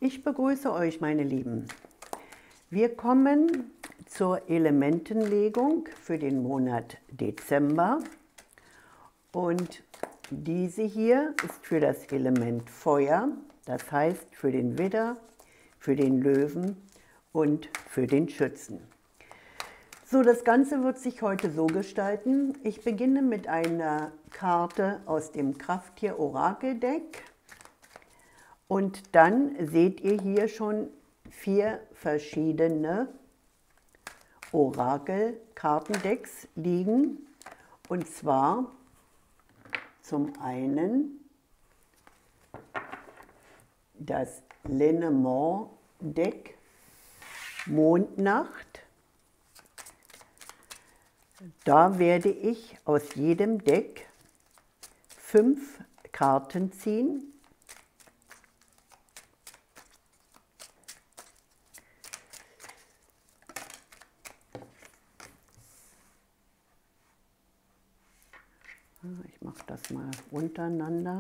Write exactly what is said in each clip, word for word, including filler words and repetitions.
Ich begrüße euch, meine Lieben. Wir kommen zur Elementenlegung für den Monat Dezember und diese hier ist für das Element Feuer, das heißt für den Widder, für den Löwen und für den Schützen. So, das Ganze wird sich heute so gestalten. Ich beginne mit einer Karte aus dem Krafttier-Orakel-Deck. Und dann seht ihr hier schon vier verschiedene Orakel-Kartendecks liegen. Und zwar zum einen das Lenormand-Deck Mondnacht. Da werde ich aus jedem Deck fünf Karten ziehen. Ich mache das mal untereinander.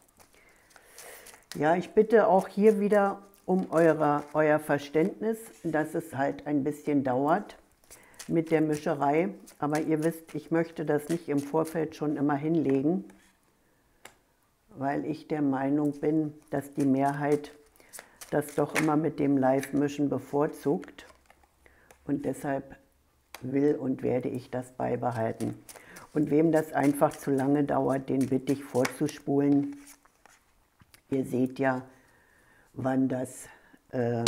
Ja, ich bitte auch hier wieder um eure, euer Verständnis, dass es halt ein bisschen dauert mit der Mischerei. Aber ihr wisst, ich möchte das nicht im Vorfeld schon immer hinlegen, weil ich der Meinung bin, dass die Mehrheit das doch immer mit dem Live-Mischen bevorzugt. Und deshalb will und werde ich das beibehalten. Und wem das einfach zu lange dauert, den bitte ich vorzuspulen. Ihr seht ja, wann das äh,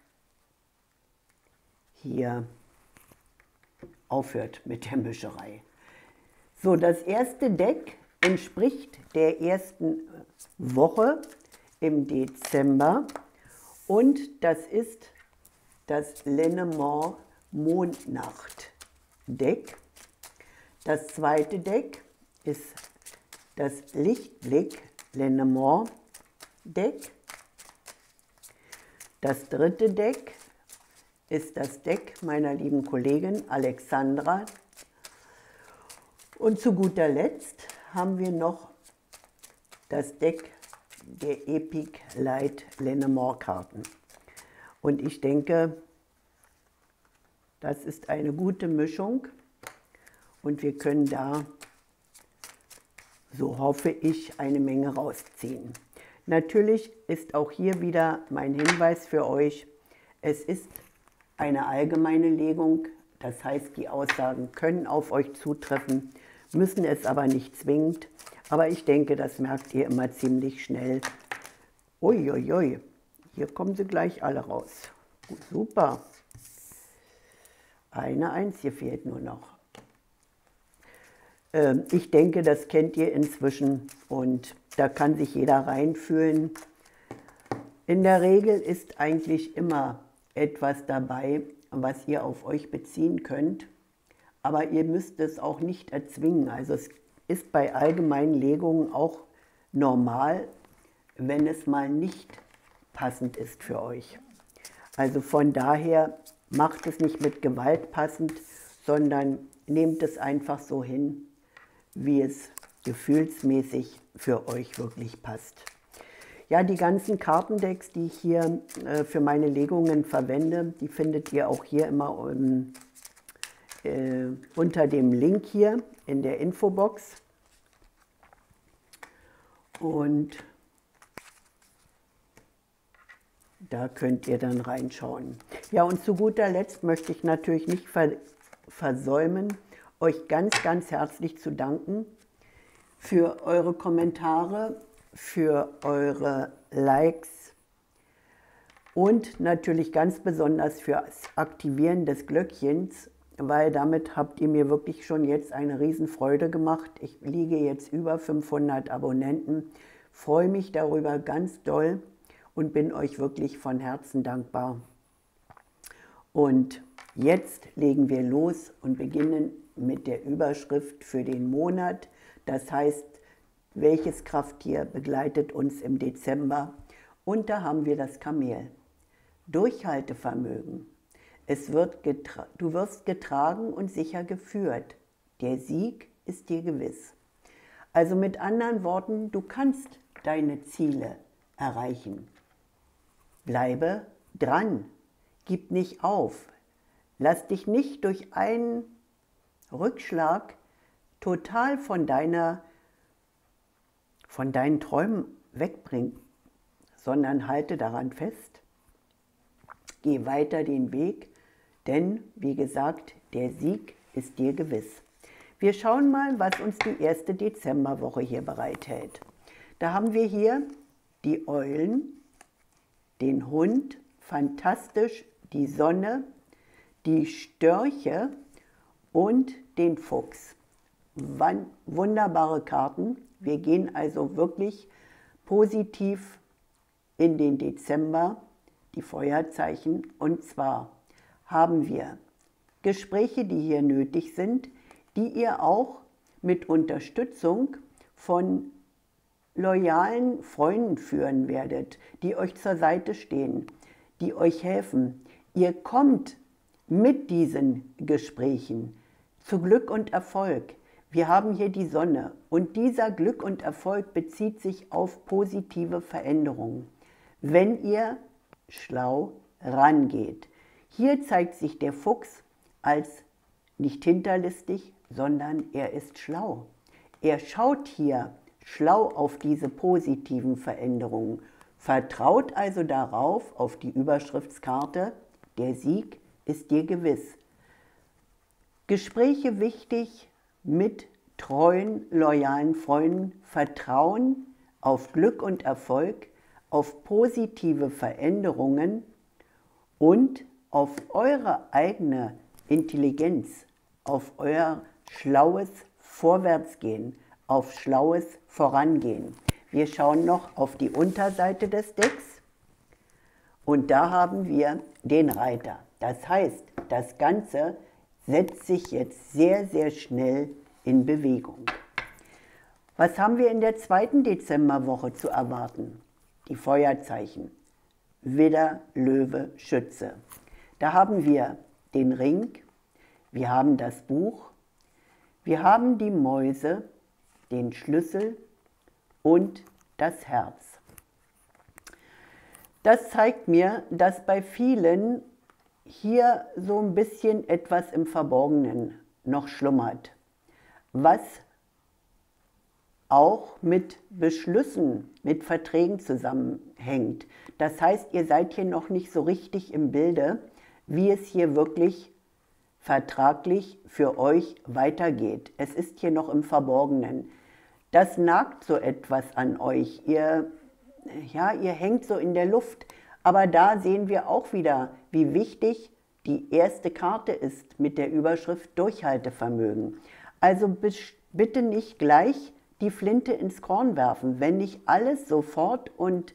hier aufhört mit der Mischerei. So, das erste Deck entspricht der ersten Woche im Dezember und das ist das Lenormand Mondnacht Deck. Das zweite Deck ist das Lichtblick Lenormand Deck. Das dritte Deck ist das Deck meiner lieben Kollegin Alexandra. Und zu guter Letzt haben wir noch das Deck der Epic Light Lenormand Karten. Und ich denke, das ist eine gute Mischung. Und wir können da, so hoffe ich, eine Menge rausziehen. Natürlich ist auch hier wieder mein Hinweis für euch, es ist eine allgemeine Legung, das heißt, die Aussagen können auf euch zutreffen, müssen es aber nicht zwingend. Aber ich denke, das merkt ihr immer ziemlich schnell. Uiuiui, hier kommen sie gleich alle raus. Gut, super. Eine einzige fehlt nur noch. Ich denke, das kennt ihr inzwischen und da kann sich jeder reinfühlen. In der Regel ist eigentlich immer etwas dabei, was ihr auf euch beziehen könnt, aber ihr müsst es auch nicht erzwingen. Also es ist bei allgemeinen Legungen auch normal, wenn es mal nicht passend ist für euch. Also von daher macht es nicht mit Gewalt passend, sondern nehmt es einfach so hin, wie es gefühlsmäßig für euch wirklich passt. Ja, die ganzen Kartendecks, die ich hier äh, für meine Legungen verwende, die findet ihr auch hier immer um, äh, unter dem Link hier in der Infobox. Und da könnt ihr dann reinschauen. Ja, und zu guter Letzt möchte ich natürlich nicht ver versäumen, euch ganz, ganz herzlich zu danken für eure Kommentare, für eure Likes und natürlich ganz besonders für das Aktivieren des Glöckchens, weil damit habt ihr mir wirklich schon jetzt eine Riesenfreude gemacht. Ich liege jetzt über fünfhundert Abonnenten, freue mich darüber ganz doll und bin euch wirklich von Herzen dankbar. Und jetzt legen wir los und beginnen mit der Überschrift für den Monat. Das heißt, welches Krafttier begleitet uns im Dezember? Und da haben wir das Kamel. Durchhaltevermögen. Es wird getra- du wirst getragen und sicher geführt. Der Sieg ist dir gewiss. Also mit anderen Worten, du kannst deine Ziele erreichen. Bleibe dran, gib nicht auf, lass dich nicht durch einen Rückschlag total von, deiner, von deinen Träumen wegbringen, sondern halte daran fest, geh weiter den Weg, denn, wie gesagt, der Sieg ist dir gewiss. Wir schauen mal, was uns die erste Dezemberwoche hier bereithält. Da haben wir hier die Eulen, den Hund, fantastisch, die Sonne, die Störche und den Fuchs. Wunderbare Karten. Wir gehen also wirklich positiv in den Dezember, die Feuerzeichen. Und zwar haben wir Gespräche, die hier nötig sind, die ihr auch mit Unterstützung von loyalen Freunden führen werdet, die euch zur Seite stehen, die euch helfen. Ihr kommt mit diesen Gesprächen zu Glück und Erfolg. Wir haben hier die Sonne und dieser Glück und Erfolg bezieht sich auf positive Veränderungen, wenn ihr schlau rangeht. Hier zeigt sich der Fuchs als nicht hinterlistig, sondern er ist schlau. Er schaut hier schlau auf diese positiven Veränderungen, vertraut also darauf, auf die Überschriftskarte, der Sieg ist dir gewiss. Gespräche wichtig mit treuen, loyalen Freunden, Vertrauen auf Glück und Erfolg, auf positive Veränderungen und auf eure eigene Intelligenz, auf euer schlaues Vorwärtsgehen, auf schlaues Vorangehen. Wir schauen noch auf die Unterseite des Decks und da haben wir den Reiter. Das heißt, das Ganze setzt sich jetzt sehr, sehr schnell in Bewegung. Was haben wir in der zweiten Dezemberwoche zu erwarten? Die Feuerzeichen Widder, Löwe, Schütze. Da haben wir den Ring, wir haben das Buch, wir haben die Mäuse, den Schlüssel und das Herz. Das zeigt mir, dass bei vielen hier so ein bisschen etwas im Verborgenen noch schlummert, was auch mit Beschlüssen, mit Verträgen zusammenhängt. Das heißt, ihr seid hier noch nicht so richtig im Bilde, wie es hier wirklich vertraglich für euch weitergeht. Es ist hier noch im Verborgenen. Das nagt so etwas an euch. Ihr, ja, ihr hängt so in der Luft. Aber da sehen wir auch wieder, wie wichtig die erste Karte ist mit der Überschrift Durchhaltevermögen. Also bitte nicht gleich die Flinte ins Korn werfen, wenn nicht alles sofort und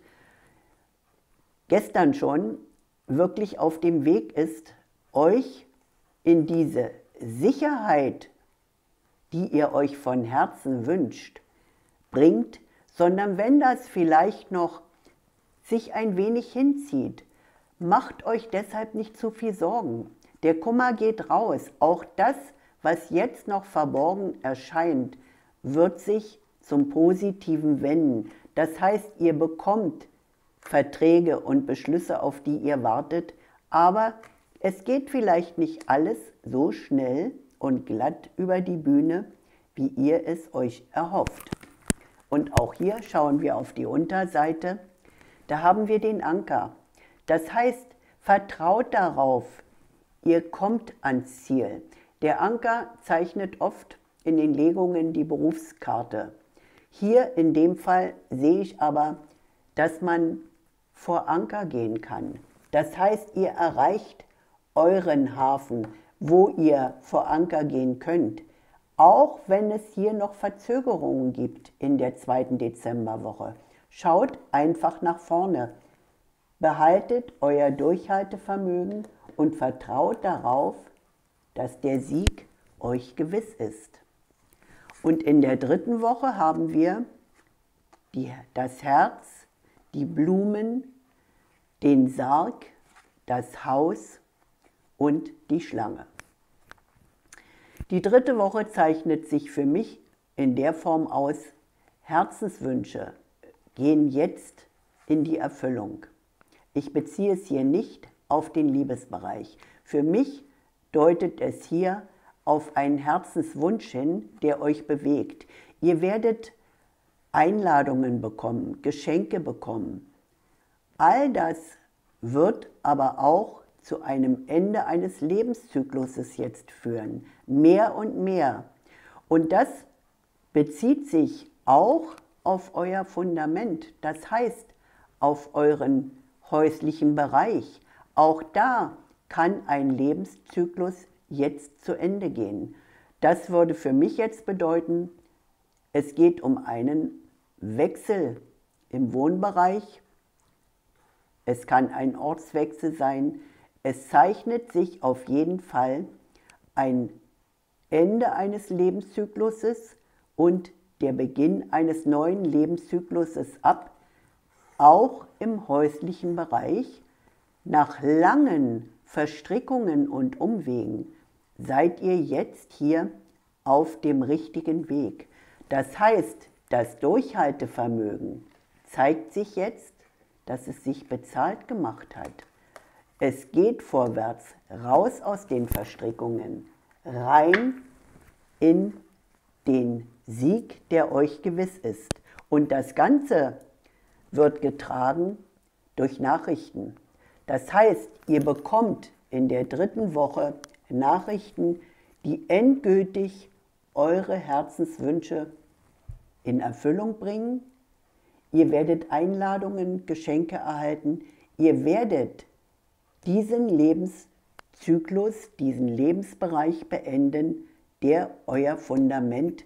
gestern schon wirklich auf dem Weg ist, euch in diese Sicherheit, die ihr euch von Herzen wünscht, bringt, sondern wenn das vielleicht noch sich ein wenig hinzieht, macht euch deshalb nicht zu viel Sorgen. Der Kummer geht raus. Auch das, was jetzt noch verborgen erscheint, wird sich zum Positiven wenden. Das heißt, ihr bekommt Verträge und Beschlüsse, auf die ihr wartet, aber es geht vielleicht nicht alles so schnell und glatt über die Bühne, wie ihr es euch erhofft. Und auch hier schauen wir auf die Unterseite. Da haben wir den Anker. Das heißt, vertraut darauf, ihr kommt ans Ziel. Der Anker zeichnet oft in den Legungen die Berufskarte. Hier in dem Fall sehe ich aber, dass man vor Anker gehen kann. Das heißt, ihr erreicht euren Hafen, wo ihr vor Anker gehen könnt. Auch wenn es hier noch Verzögerungen gibt in der zweiten Dezemberwoche. Schaut einfach nach vorne. Behaltet euer Durchhaltevermögen und vertraut darauf, dass der Sieg euch gewiss ist. Und in der dritten Woche haben wir die, das Herz, die Blumen, den Sarg, das Haus und die Schlange. Die dritte Woche zeichnet sich für mich in der Form aus, Herzenswünsche gehen jetzt in die Erfüllung. Ich beziehe es hier nicht auf den Liebesbereich. Für mich deutet es hier auf einen Herzenswunsch hin, der euch bewegt. Ihr werdet Einladungen bekommen, Geschenke bekommen. All das wird aber auch zu einem Ende eines Lebenszykluses jetzt führen. Mehr und mehr. Und das bezieht sich auch auf euer Fundament. Das heißt, auf euren häuslichen Bereich. Auch da kann ein Lebenszyklus jetzt zu Ende gehen. Das würde für mich jetzt bedeuten, es geht um einen Wechsel im Wohnbereich. Es kann ein Ortswechsel sein. Es zeichnet sich auf jeden Fall ein Ende eines Lebenszykluses und der Beginn eines neuen Lebenszykluses ab, auch im häuslichen Bereich. Nach langen Verstrickungen und Umwegen seid ihr jetzt hier auf dem richtigen Weg. Das heißt, das Durchhaltevermögen zeigt sich jetzt, dass es sich bezahlt gemacht hat. Es geht vorwärts, raus aus den Verstrickungen, rein in den Sieg, der euch gewiss ist. Und das Ganze wird getragen durch Nachrichten. Das heißt, ihr bekommt in der dritten Woche Nachrichten, die endgültig eure Herzenswünsche in Erfüllung bringen. Ihr werdet Einladungen, Geschenke erhalten. Ihr werdet diesen Lebenszyklus, diesen Lebensbereich beenden, der euer Fundament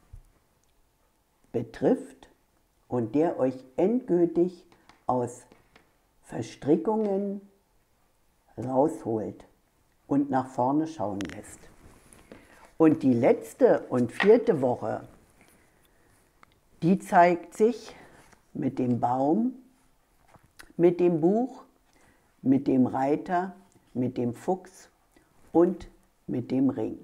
betrifft und der euch endgültig aus Verstrickungen rausholt und nach vorne schauen lässt. Und die letzte und vierte Woche, die zeigt sich mit dem Baum, mit dem Buch, mit dem Reiter, mit dem Fuchs und mit dem Ring.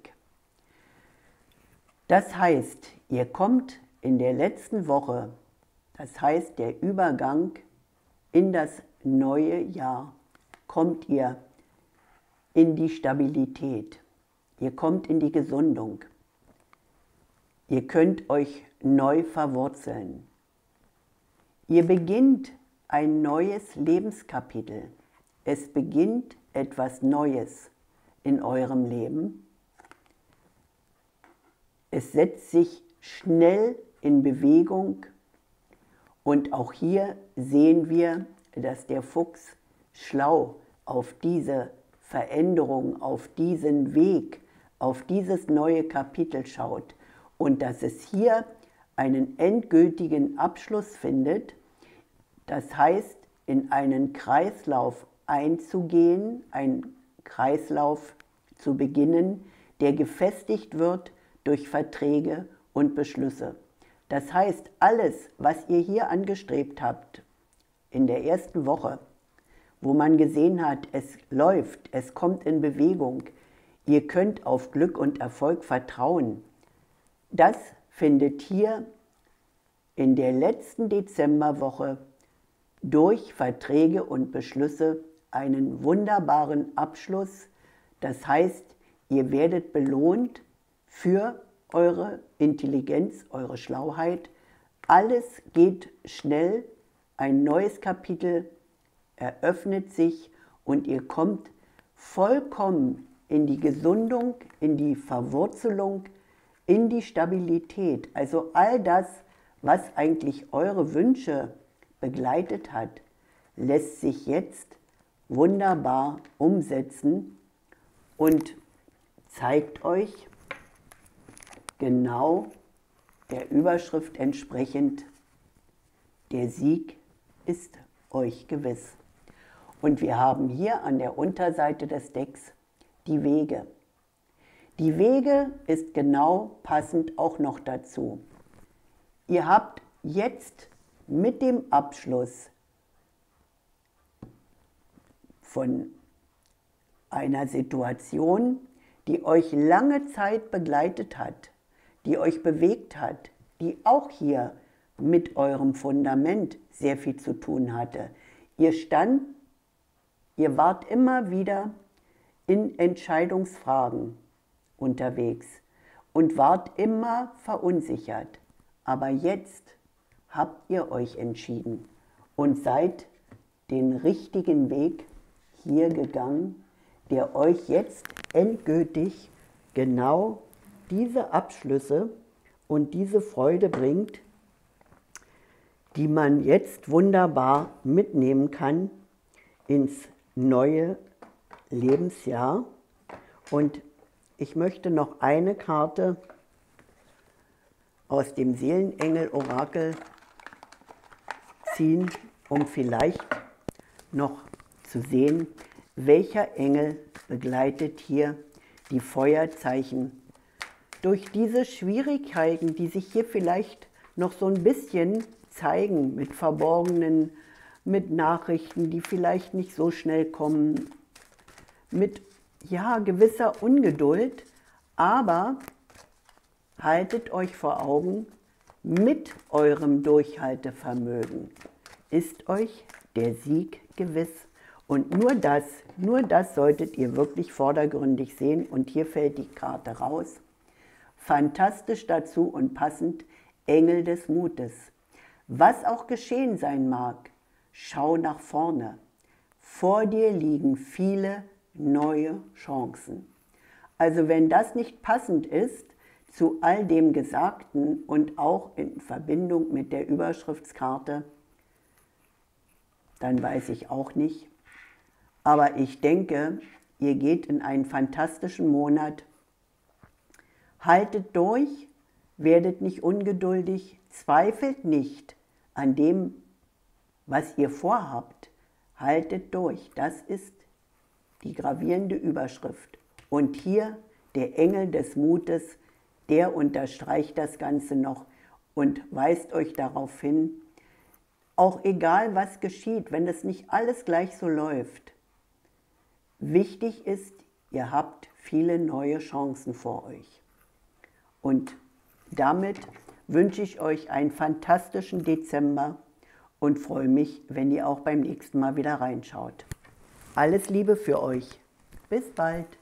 Das heißt, ihr kommt in der letzten Woche, das heißt der Übergang in das neue Jahr, kommt ihr in die Stabilität, ihr kommt in die Gesundung, ihr könnt euch neu verwurzeln. Ihr beginnt ein neues Lebenskapitel. Es beginnt etwas Neues in eurem Leben. Es setzt sich schnell in Bewegung und auch hier sehen wir, dass der Fuchs schlau auf diese Veränderung, auf diesen Weg, auf dieses neue Kapitel schaut und dass es hier einen endgültigen Abschluss findet, das heißt, in einen Kreislauf einzugehen, einen Kreislauf zu beginnen, der gefestigt wird durch Verträge und Beschlüsse. Das heißt, alles, was ihr hier angestrebt habt in der ersten Woche, wo man gesehen hat, es läuft, es kommt in Bewegung, ihr könnt auf Glück und Erfolg vertrauen, das findet hier in der letzten Dezemberwoche durch Verträge und Beschlüsse einen wunderbaren Abschluss. Das heißt, ihr werdet belohnt für eure Intelligenz, eure Schlauheit. Alles geht schnell, ein neues Kapitel eröffnet sich und ihr kommt vollkommen in die Gesundung, in die Verwurzelung, in die Stabilität. Also all das, was eigentlich eure Wünsche begleitet hat, lässt sich jetzt wunderbar umsetzen und zeigt euch genau der Überschrift entsprechend, der Sieg ist euch gewiss. Und wir haben hier an der Unterseite des Decks die Wege. Die Wege ist genau passend auch noch dazu. Ihr habt jetzt mit dem Abschluss von einer Situation, die euch lange Zeit begleitet hat, die euch bewegt hat, die auch hier mit eurem Fundament sehr viel zu tun hatte. Ihr stand Ihr wart immer wieder in Entscheidungsfragen unterwegs und wart immer verunsichert. Aber jetzt habt ihr euch entschieden und seid den richtigen Weg hier gegangen, der euch jetzt endgültig genau diese Abschlüsse und diese Freude bringt, die man jetzt wunderbar mitnehmen kann ins neue Lebensjahr. Und ich möchte noch eine Karte aus dem Seelenengel-Orakel ziehen, um vielleicht noch zu sehen, welcher Engel begleitet hier die Feuerzeichen durch diese Schwierigkeiten, die sich hier vielleicht noch so ein bisschen zeigen, mit verborgenen, mit Nachrichten, die vielleicht nicht so schnell kommen, mit ja, gewisser Ungeduld, aber haltet euch vor Augen, mit eurem Durchhaltevermögen ist euch der Sieg gewiss. Und nur das, nur das solltet ihr wirklich vordergründig sehen. Und hier fällt die Karte raus. Fantastisch dazu und passend, Engel des Mutes. Was auch geschehen sein mag, schau nach vorne. Vor dir liegen viele neue Chancen. Also wenn das nicht passend ist zu all dem Gesagten und auch in Verbindung mit der Überschriftskarte, dann weiß ich auch nicht. Aber ich denke, ihr geht in einen fantastischen Monat. Haltet durch, werdet nicht ungeduldig, zweifelt nicht an dem, was ihr vorhabt. Haltet durch, das ist die gravierende Überschrift. Und hier der Engel des Mutes, der unterstreicht das Ganze noch und weist euch darauf hin, auch egal was geschieht, wenn es nicht alles gleich so läuft, wichtig ist, ihr habt viele neue Chancen vor euch. Und damit wünsche ich euch einen fantastischen Dezember und freue mich, wenn ihr auch beim nächsten Mal wieder reinschaut. Alles Liebe für euch. Bis bald.